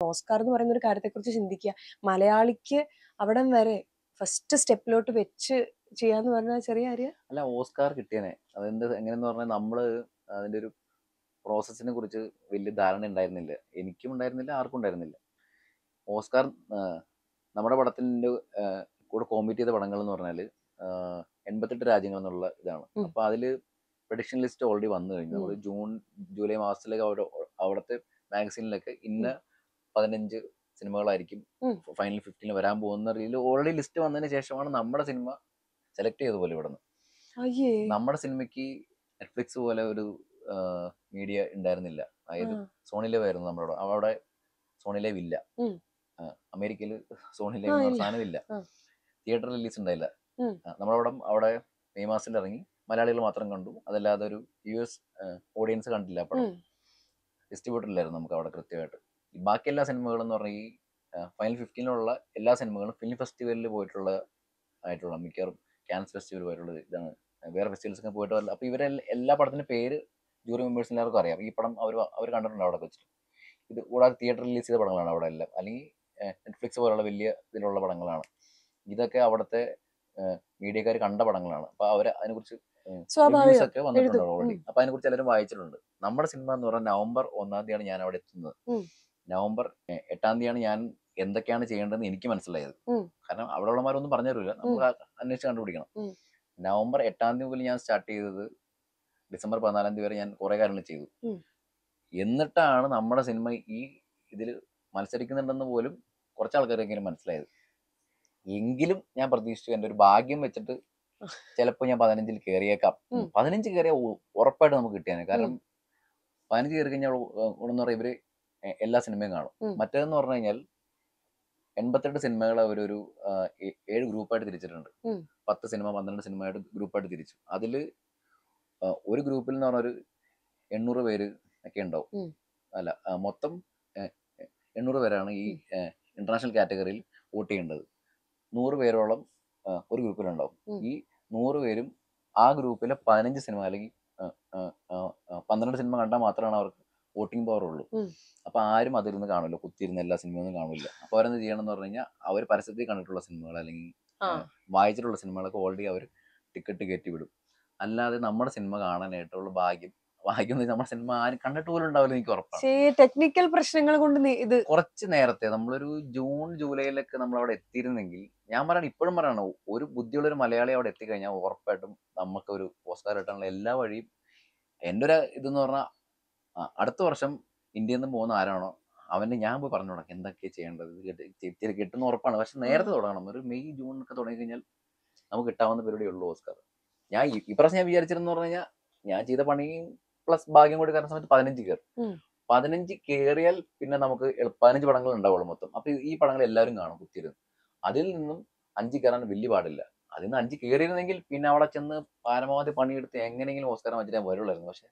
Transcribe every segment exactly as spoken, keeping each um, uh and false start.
Oscar എന്ന് പറയുന്ന ഒരു കാര്യത്തെക്കുറിച്ച് ചിന്തിക്കുക. മലയാളിക്ക് അവിടം വരെ ഫസ്റ്റ് സ്റ്റെപ്പിലോട്ട് വെച്ച് ചെയ്യാന്ന് പറഞ്ഞാൽ ചെറിയ കാര്യം അല്ല. ഓസ്കാർ കിട്ടിയനെ അതെന്ത് എങ്ങനെയെന്ന് പറഞ്ഞാൽ നമ്മള് അതിന്റെ ഒരു പ്രോസസ്സിനെ കുറിച്ച് വലിയ ധാരണ ഉണ്ടായിരുന്നില്ല. എനിക്കും ഉണ്ടായിരുന്നില്ല, ആർക്കും ഉണ്ടായിരുന്നില്ല. ഓസ്കാർ ആ, നമ്മുടെ പടത്തിന്റെ ആ, കൂടെ കോമ്പീറ്റ് ചെയ്ത പടങ്ങൾ എന്ന് പറഞ്ഞാൽ എൺപത്തെട്ട് രാജ്യങ്ങൾ എന്നുള്ള ഇതാണ്. ഉം. അപ്പൊ അതില് പ്രഡിക്ഷൻ ലിസ്റ്റ് ഓൾറെഡി വന്നു കഴിഞ്ഞു. നമ്മൾ ഉം. ജൂൺ ജൂലൈ മാസത്തിലേക്ക് അവിടെ അവിടുത്തെ മാഗസീനിലൊക്കെ ഇന്ന പതിനഞ്ച് സിനിമകളായിരിക്കും ഉം. ഫൈനൽ ഫിഫ്റ്റീനിൽ വരാൻ പോകുന്ന രീതിയിൽ ഓൾറെഡി ലിസ്റ്റ് വന്നതിന് ശേഷമാണ് നമ്മുടെ സിനിമ സെലക്ട് ചെയ്ത പോലെ ഇവിടുന്ന്. അയ്യേ നമ്മുടെ സിനിമയ്ക്ക് നെറ്റ്ഫ്ലിക്സ് പോലെ ഒരു മീഡിയ ഉണ്ടായിരുന്നില്ല. അതായത് ആ. സോണി ലൈവ് ആയിരുന്നു നമ്മുടെ അവിടെ. അവിടെ സോണി ലൈവ് ഇല്ല. ഉം. ആ, അമേരിക്കയിൽ സോണി ആ ലൈവ് എന്ന് പറഞ്ഞ ഇല്ല സാധനം ഇല്ല. ആ. തിയേറ്റർ റിലീസ് ഉണ്ടായില്ല. ഉം. ആ, നമ്മളവിടെ അവിടെ മെയ് മാസത്തിൽ ഇറങ്ങി. മലയാളികൾ മാത്രം കണ്ടു. അതല്ലാതെ ഒരു യു എസ് ഓഡിയൻസ് കണ്ടില്ല. ആ പടം ഉം. ഡിസ്ട്രിബ്യൂട്ടർ ഇല്ലായിരുന്നു നമുക്ക് അവിടെ കൃത്യമായിട്ട്. ഈ ബാക്കി എല്ലാ സിനിമകളും എന്ന് പറഞ്ഞാൽ ഈ ഫൈനൽ ഫിഫ്റ്റീനിലുള്ള എല്ലാ സിനിമകളും ഫിലിം ഫെസ്റ്റിവലിൽ പോയിട്ടുള്ള ആയിട്ടുള്ള മിക്കവാറും ക്യാൻസ് ഫെസ്റ്റിവൽ പോയിട്ടുള്ള ഇതാണ്. വേറെ ഫെസ്റ്റിവൽസ് ഒക്കെ പോയിട്ട് വരില്ല. അപ്പോൾ ഇവരെ എല്ലാ പടത്തിന്റെ പേര് ജൂറി മെമ്പേഴ്സിന് എല്ലാവർക്കും അറിയാം. ഈ പടം അവർ അവർ കണ്ടിട്ടുണ്ട് അവിടെ വെച്ചിട്ട്. ഇത് കൂടാതെ തിയേറ്റർ റിലീസ് ചെയ്ത പടങ്ങളാണ് അവിടെ എല്ലാം. അല്ലെങ്കിൽ നെറ്റ്ഫ്ലിക്സ് പോലുള്ള വലിയ ഇതിലുള്ള പടങ്ങളാണ്. ഇതൊക്കെ അവിടുത്തെ മീഡിയക്കാർ കണ്ട പടങ്ങളാണ്. അപ്പൊ അവർ അതിനെക്കുറിച്ച് റിവ്യൂസ് സ്വാഭാവികം ഒക്കെ വന്നിട്ടുണ്ട് എഴുതും. ഓൾറെഡി. ഉം. അപ്പൊ അതിനെക്കുറിച്ച് എല്ലാവരും വായിച്ചിട്ടുണ്ട്. നമ്മുടെ സിനിമ എന്ന് പറഞ്ഞാൽ നവംബർ ഒന്നാം തീയതിയാണ് ഞാൻ അവിടെ എത്തുന്നത്. ഉം. നവംബർ എ- എട്ടാം തീയതിയാണ് ഞാൻ എന്തൊക്കെയാണ് ചെയ്യേണ്ടതെന്ന് എനിക്ക് മനസ്സിലായത്. ഉം. കാരണം അവിടെ ഉള്ളമാരൊന്നും പറഞ്ഞു തരില്ല. നമ്മൾ അന്വേഷിച്ച് കണ്ടുപിടിക്കണം. ഉം. നവംബർ എട്ടാം തീയതി മുതൽ ഞാൻ സ്റ്റാർട്ട് ചെയ്തത് ഡിസംബർ പതിനാലാം തീയതി വരെ ഞാൻ കുറെ കാര്യങ്ങൾ ചെയ്തു. ഉം. എന്നിട്ടാണ് നമ്മുടെ സിനിമ ഈ ഇതിൽ മത്സരിക്കുന്നുണ്ടെന്ന് പോലും കുറച്ച് ആൾക്കാരെങ്കിലും മനസ്സിലായത്. എങ്കിലും ഞാൻ പ്രതീക്ഷിച്ചു എൻ്റെ ഒരു ഭാഗ്യം വെച്ചിട്ട് ചിലപ്പോൾ ഞാൻ പതിനഞ്ചിൽ കയറിയേക്കാം. ഉം. പതിനഞ്ച് കയറിയ ഉറപ്പായിട്ട് നമുക്ക് കിട്ടിയാണ്. ഉം. കാരണം പതിനഞ്ച് കയറി കഴിഞ്ഞാൽ ഉണ്ടെന്ന് പറയാം ഇവര് എ- എല്ലാ സിനിമയും കാണും. ഉം. മറ്റേതെന്ന് പറഞ്ഞു കഴിഞ്ഞാൽ എൺപത്തെട്ട് സിനിമകൾ അവരൊരു ആ, ഏ- ഏഴ് ഗ്രൂപ്പായിട്ട് തിരിച്ചിട്ടുണ്ട്. ഉം. പത്ത് സിനിമ പന്ത്രണ്ട് സിനിമയായിട്ട് ഗ്രൂപ്പായിട്ട് തിരിച്ചു. അതിൽ ഒരു ഗ്രൂപ്പിൽ എന്ന് പറഞ്ഞ ഒരു എണ്ണൂറ് പേര് ഒക്കെ ഉണ്ടാവും. ഉം. അല്ല ആ, മൊത്തം ഏ, എ- എണ്ണൂറ് പേരാണ് ഈ ഇന്റർനാഷണൽ കാറ്റഗറിയിൽ വോട്ട് ചെയ്യേണ്ടത്. നൂറ് പേരോളം ആ, ഒരു ഗ്രൂപ്പിലുണ്ടാവും. ഉം. ഈ നൂറ് പേരും ആ ഗ്രൂപ്പിലെ പതിനഞ്ച് സിനിമ അല്ലെങ്കിൽ ആ, ആ, ആ, ആ, പന്ത്രണ്ട് സിനിമ കണ്ടാൽ മാത്രമാണ് അവർക്ക് വോട്ടിംഗ് പവർ ഉള്ളൂ. ഉം. അപ്പൊ ആരും അതിരുന്ന് കാണില്ല. കുത്തിയിരുന്ന എല്ലാ സിനിമയൊന്നും കാണില്ല. അപ്പൊ അവരെന്ത് ചെയ്യണം എന്ന് പറഞ്ഞു കഴിഞ്ഞാൽ അവർ പരസ്യത്തിൽ കണ്ടിട്ടുള്ള സിനിമകൾ അല്ലെങ്കിൽ ആ. ഏഹ്, വായിച്ചിട്ടുള്ള സിനിമകളൊക്കെ ഓൾറെഡി അവർ ടിക്കറ്റ് കയറ്റി വിടും. അല്ലാതെ നമ്മുടെ സിനിമ കാണാനായിട്ടുള്ള ഭാഗ്യം ഭാഗ്യം എന്ന് വെച്ചാൽ നമ്മുടെ സിനിമ ആരും കണ്ടിട്ട് പോലും ഉണ്ടാവില്ല, എനിക്ക് ഉറപ്പാണ്. പക്ഷേ ടെക്നിക്കൽ പ്രശ്നങ്ങൾ കൊണ്ട് നീ ഇത് കുറച്ച് നേരത്തെ നമ്മളൊരു ജൂൺ ജൂലൈയിലൊക്കെ നമ്മൾ അവിടെ എത്തിയിരുന്നെങ്കിൽ, ഞാൻ പറയണം ഇപ്പോഴും പറയണം, ഒരു ബുദ്ധിയുള്ള ഒരു മലയാളി അവിടെ എത്തിക്കഴിഞ്ഞാൽ ഉറപ്പായിട്ടും നമുക്ക് ഒരു ഓസ്കാർ കിട്ടാനുള്ള എല്ലാ വഴിയും. എൻ്റെ ഒരു ഇതെന്ന് പറഞ്ഞാൽ ആ, അടുത്ത വർഷം ഇന്ത്യയിൽ നിന്ന് പോകുന്ന ആരാണോ അവന് ഞാൻ പോയി പറഞ്ഞു തുടങ്ങി എന്തൊക്കെയാണ് ചെയ്യേണ്ടത്. ഇത് കിട്ടി- ചെ- ചെ- കിട്ടുന്ന ഉറപ്പാണ്. പക്ഷെ നേരത്തെ തുടങ്ങണം. ഒരു മെയ് ജൂൺ ഒക്കെ തുടങ്ങി കഴിഞ്ഞാൽ നമുക്ക് കിട്ടാവുന്ന പരിപാടിയേ ഉള്ളൂ ഓസ്കാർ. ഞാൻ ഈ- ഇപ്രാവശ്യം ഞാൻ വിചാരിച്ചിരുന്നു പറഞ്ഞു കഴിഞ്ഞാൽ ഞാൻ ചെയ്ത പണി പ്ലസ് ഭാഗ്യം കൂടി കാരണം സമയത്ത് പതിനഞ്ച് കയറി. ഉം. പതിനഞ്ച് കയറിയാൽ പിന്നെ നമുക്ക് എളു- പതിനഞ്ച് പടങ്ങൾ ഉണ്ടാവുള്ളൂ മൊത്തം. അപ്പൊ ഈ പടങ്ങൾ എല്ലാവരും കാണും കുത്തിയിരുന്ന്. അതിൽ നിന്നും അഞ്ച് കയറാൻ വലിയ പാടില്ല. അതിൽ നിന്ന് അഞ്ച് കയറിയിരുന്നെങ്കിൽ പിന്നെ അവിടെ ചെന്ന് പരമാവധി പണിയെടുത്ത് എങ്ങനെയെങ്കിലും ഓസ്കാരം വെച്ചിട്ട് ഞാൻ വരുള്ളായിരുന്നു. പക്ഷെ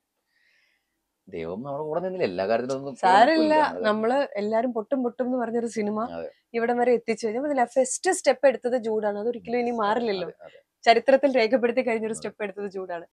ദൈവം നമ്മുടെ കൂടെ നിന്നില്ല. എല്ലാ കാര്യത്തിലും ഒന്നും കൂടെ സാരമില്ല. നിൽക്കില്ല. അത് നമ്മള് എല്ലാരും പൊട്ടും പൊട്ടും എന്ന് പറഞ്ഞൊരു സിനിമ അതെ ഇവിടം വരെ എത്തിച്ചു കഴിഞ്ഞാൽ ഫസ്റ്റ് സ്റ്റെപ്പ് എടുത്തത് ജൂഡാണ്. അതൊരിക്കലും ഇനി അതെ മാറില്ലല്ലോ. അതെ അതെ ചരിത്രത്തിൽ രേഖപ്പെടുത്തി കഴിഞ്ഞൊരു അതെ. സ്റ്റെപ്പ് എടുത്തത് ജൂഡാണ്.